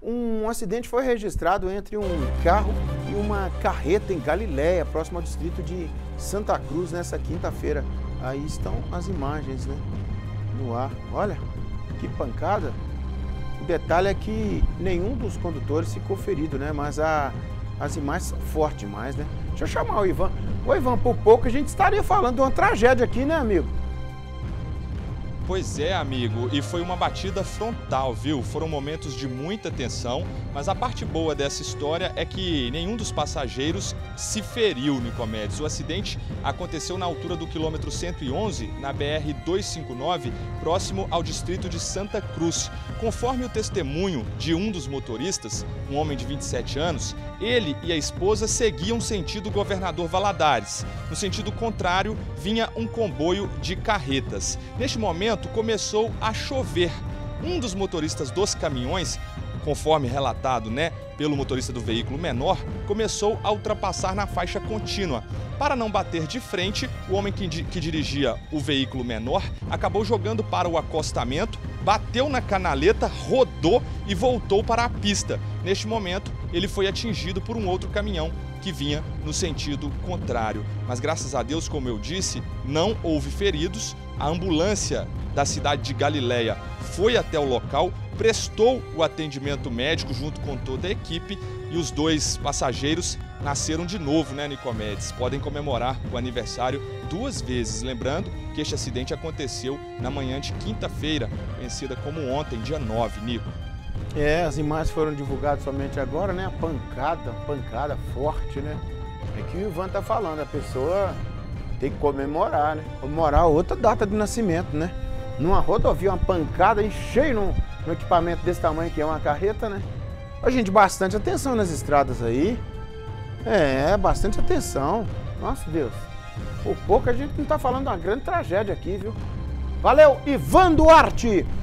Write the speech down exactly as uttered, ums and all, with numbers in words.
Um acidente foi registrado entre um carro e uma carreta em Galiléia, próximo ao distrito de Santa Cruz, nessa quinta-feira. Aí estão as imagens, né, no ar. Olha, que pancada. O detalhe é que nenhum dos condutores ficou ferido, né, mas a, as imagens são fortes demais, né. Deixa eu chamar o Ivan. Ô, Ivan, por pouco a gente estaria falando de uma tragédia aqui, né, amigo? Pois é, amigo, e foi uma batida frontal, viu? Foram momentos de muita tensão, mas a parte boa dessa história é que nenhum dos passageiros se feriu, Nicomedes. O acidente aconteceu na altura do quilômetro cento e onze, na B R duzentos e cinquenta e nove, próximo ao distrito de Santa Cruz. Conforme o testemunho de um dos motoristas, um homem de vinte e sete anos, ele e a esposa seguiam sentido Governador Valadares. No sentido contrário, vinha um comboio de carretas. Neste momento, começou a chover. Um dos motoristas dos caminhões, conforme relatado, né, pelo motorista do veículo menor, começou a ultrapassar na faixa contínua. Para não bater de frente, o homem que, que dirigia o veículo menor acabou jogando para o acostamento, bateu na canaleta, rodou e voltou para a pista. Neste momento, ele foi atingido por um outro caminhão que vinha no sentido contrário. Mas graças a Deus, como eu disse, não houve feridos. A ambulância da cidade de Galiléia foi até o local, prestou o atendimento médico junto com toda a equipe e os dois passageiros nasceram de novo, né, Nicomedes? Podem comemorar o aniversário duas vezes. Lembrando que este acidente aconteceu na manhã de quinta-feira, conhecida como ontem, dia nove, Nico. É, as imagens foram divulgadas somente agora, né? A pancada, pancada forte, né? É que o Ivan tá falando, a pessoa tem que comemorar, né? Comemorar outra data de nascimento, né? Numa rodovia, uma pancada em cheio no, no equipamento desse tamanho que é uma carreta, né? Ó, gente, bastante atenção nas estradas aí. É, bastante atenção. Nossa, Deus. Por pouco a gente não tá falando de uma grande tragédia aqui, viu? Valeu, Ivan Duarte!